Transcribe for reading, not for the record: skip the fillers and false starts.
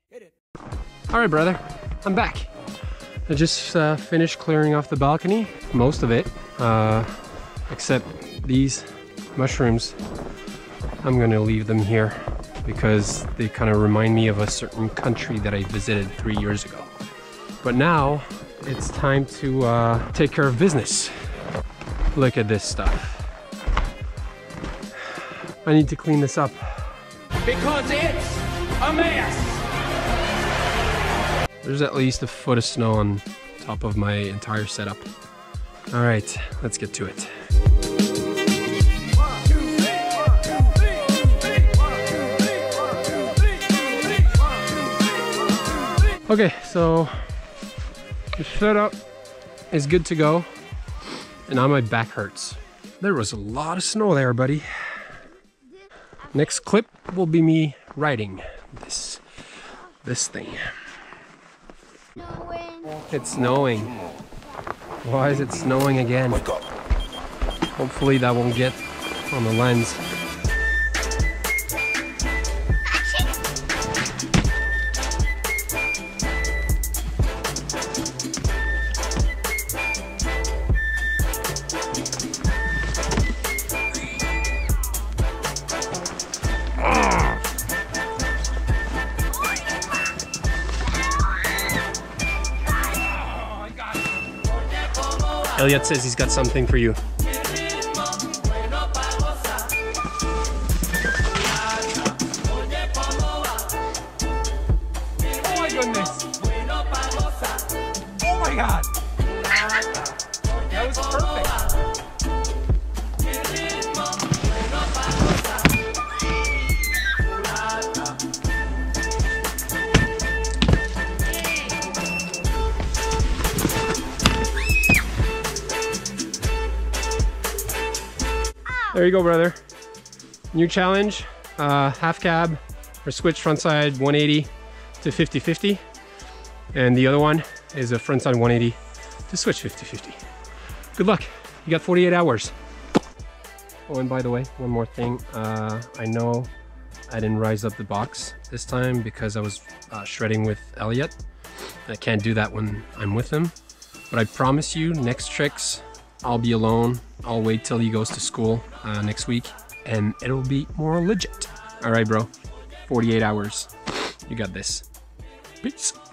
All right, brother, I'm back. I just finished clearing off the balcony, most of it, except these mushrooms. I'm gonna leave them here because they kind of remind me of a certain country that I visited 3 years ago. But now it's time to take care of business. Look at this stuff. I need to clean this up. Because it's a mess! There's at least a foot of snow on top of my entire setup. All right, let's get to it. Okay, so the setup is good to go, and now my back hurts. There was a lot of snow there, buddy. Next clip will be me riding this thing. It's snowing. Why is it snowing again? Hopefully that won't get on the lens. Elliot says he's got something for you. Oh my goodness! Oh my god! That was perfect! There you go, brother. New challenge, half cab or switch front side 180 to 50-50. And the other one is a front side 180 to switch 50-50. Good luck. You got 48 hours. Oh, and by the way, one more thing. I know I didn't rise up the box this time because I was shredding with Elliot. I can't do that when I'm with him. But I promise you, next tricks, I'll be alone. I'll wait till he goes to school next week and it'll be more legit. All right, bro, 48 hours. You got this. Peace.